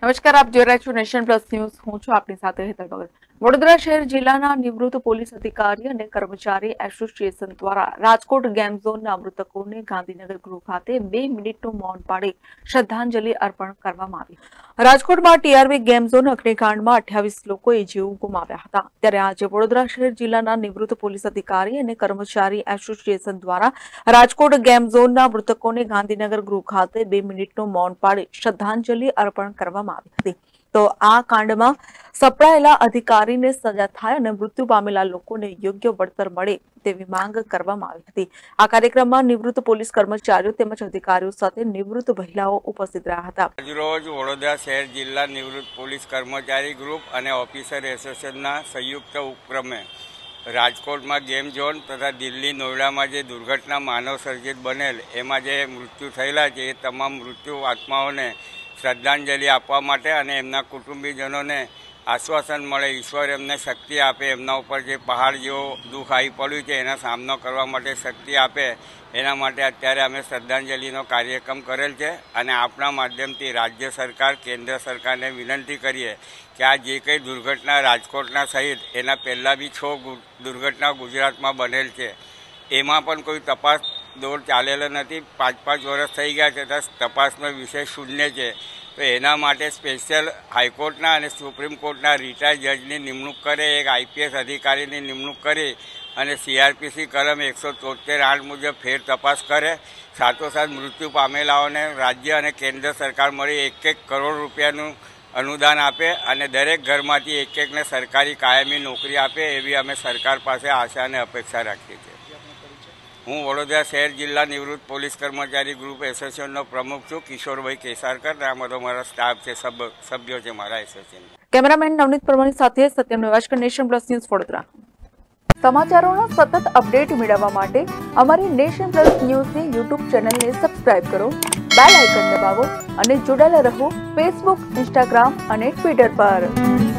નમસ્કાર, આપ જોઈ રહ્યા છો નેશન પ્લસ ન્યૂઝ. હું છું આપની સાથે હેતલ ભગત. વડોદરા શહેર જિલ્લાના નિવૃત્ત પોલીસ અધિકારી અને કર્મચારી એસોસિએશન દ્વારા રાજકોટ ગેમ ઝોનના મૃતકોને ગાંધીનગર ગૃહ ખાતે 2 મિનિટનું મૌન પાળી શ્રદ્ધાંજલિ અર્પણ કરવામાં આવી. રાજકોટમાં ટીઆરબી ગેમ ઝોન અગ્નિકાંડમાં 28 લોકોએ જીવ ગુમાવ્યા હતા. ત્યારે આજે વડોદરા શહેર જિલ્લાના નિવૃત્ત પોલીસ અધિકારી અને કર્મચારી એસોસિએશન દ્વારા રાજકોટ ગેમ ઝોનના મૃતકોને ગાંધીનગર ગૃહ ખાતે 2 મિનિટનું મૌન પાળી શ્રદ્ધાંજલિ અર્પણ કરવામાં આવી હતી. તો આ કાંડમાં સપડાયેલા અધિકારીને સજા થાય અને મૃત્યુ પામેલા લોકોને યોગ્ય વળતર મળે તેવી માંગ કરવામાં આવી હતી. આ કાર્યક્રમમાં નિવૃત્ત પોલીસ કર્મચારીઓ તેમજ અધિકારીઓ સાથે નિવૃત્ત મહિલાઓ ઉપસ્થિત રહ્યા હતા. આજરોજ વડોદરા શહેર જિલ્લા નિવૃત્ત પોલીસ કર્મચારી ગ્રુપ અને ઓફિસર એસોસિએશનના સંયુક્ત ઉપક્રમે રાજકોટમાં ગેમ ઝોન તથા દિલ્હી નોઈડામાં જે દુર્ઘટના માનવ સર્જિત બનેલ એમાં જે મૃત્યુ થયેલા છે એ તમામ મૃત્યુ આત્માઓને શ્રદ્ધાંજલિ આપવા માટે અને એમના કુટુંબીજનોને આશ્વાસન મળે, ઈશ્વર એમને શક્તિ આપે, એમના ઉપર જે પહાડ જેવો દુઃખ આવી પડ્યું છે એનો સામનો કરવા માટે શક્તિ આપે, એના માટે અત્યારે અમે શ્રદ્ધાંજલિનો કાર્યક્રમ કરેલ છે. અને આપણા માધ્યમથી રાજ્ય સરકાર, કેન્દ્ર સરકારને વિનંતી કરીએ કે આ જે કંઈ દુર્ઘટના રાજકોટના સહિત એના પહેલાં બી 6 દુર્ઘટના ગુજરાતમાં બનેલ છે, એમાં પણ કોઈ તપાસ દોર ચાલેલો નથી. 5-5 વર્ષ થઈ ગયા છે, તપાસનો વિષય શૂન્ય છે. તો એના માટે સ્પેશિયલ હાઈકોર્ટના અને સુપ્રીમ કોર્ટના રિટાયર્ડ જજની નિમણૂક કરે, એક આઈપીએસ અધિકારીની નિમણૂક કરી અને સીઆરપીસી કલમ 173(8) મુજબ ફેર તપાસ કરે. સાથોસાથ મૃત્યુ પામેલાઓને રાજ્ય અને કેન્દ્ર સરકાર મળી 1-1 કરોડ રૂપિયાનું અનુદાન આપે અને દરેક ઘરમાંથી એક-એકને સરકારી કાયમી નોકરી આપે, એવી અમે સરકાર પાસે આશા અને અપેક્ષા રાખીએ છીએ. હું વડોદરા શહેર જિલ્લા નિવૃત્ત પોલીસ કર્મચારી ગ્રુપ એસોસિએશનનો પ્રમુખ છું, કિશોરભાઈ કેસારકર. આ બધો મારો સ્ટાફ છે, સભ્યો છે મારા એસોસિએશન. કેમેરામેન નવનીત પરમારની સાથે Satyam Niwaskar, nation plus news, Vadodara. સમાચારોનો સતત અપડેટ મેળવવા માટે અમારી નેશન પ્લસ ન્યૂઝની યુટ્યુબ ચેનલને સબસ્ક્રાઇબ કરો, બેલ આઇકન દબાવો અને જોડાયેલા રહો ફેસબુક, ઇન્સ્ટાગ્રામ અને ટ્વિટર પર.